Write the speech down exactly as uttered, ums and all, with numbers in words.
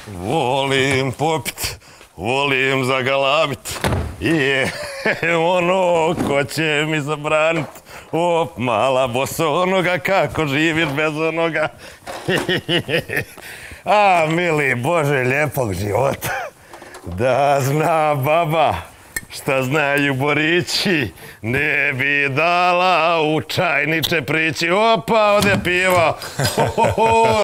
Volim popit, volim zagalabit i ono ko će mi zabranit. Op, mala bosonoga, kako živiš bez onoga? A, mili Bože, lijepog života. Da zna baba šta znaju borići, ne bi dala u čajniče prići. Opa, ode piva.